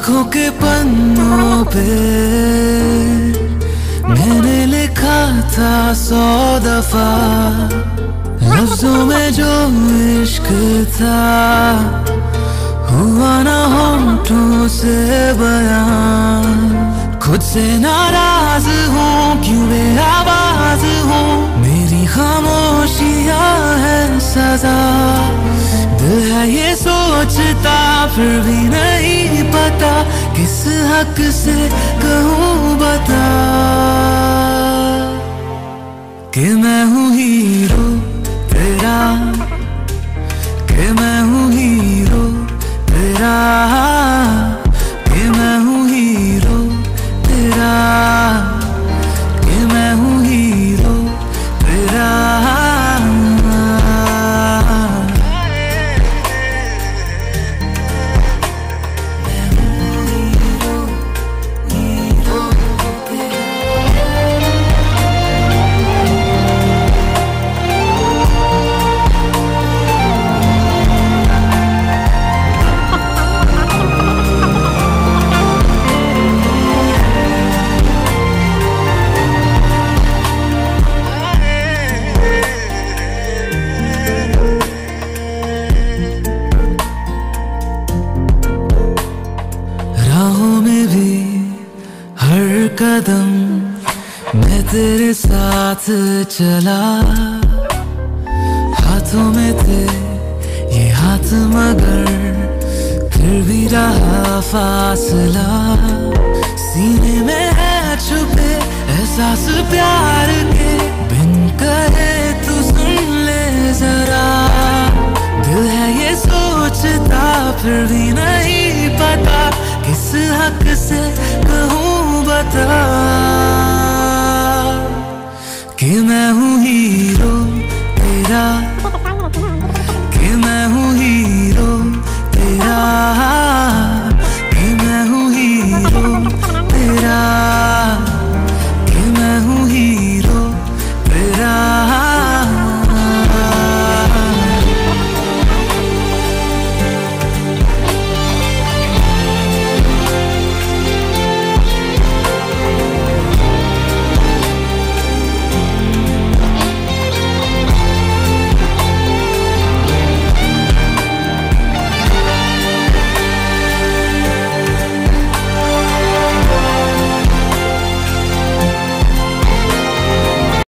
आँखों के पन्नों पे मैंने लिखा था 100 दफा, लफ्जों में जो इश्क था हुआ ना होंठों से बयान। खुद से नाराज हूँ, क्यों बेआवाज हूँ, मेरी खामोशियाँ है सजा। दिल है ये सोचता फिर भी नहीं पता, किस हक से कहूँ बता कि मैं हूँ हीरो तेरा, कि मैं हूँ हीरो तेरा, कि मैं हूँ हीरो तेरा, कि मैं हूँ हीरो तेरा। राहों में भी हर कदम मैं तेरे साथ चला, हाथों में थे ये हाथ मगर फिर भी रहा फासला। सीने में है छुपे एहसास प्यार के, बिन कहे तू सुन ले जरा। दिल है ये सोचता फिर भी नहीं पता, किस हक से कहूँ बता कि मैं हूँ हीरो तेरा, कि मैं हूँ हीरो तेरा।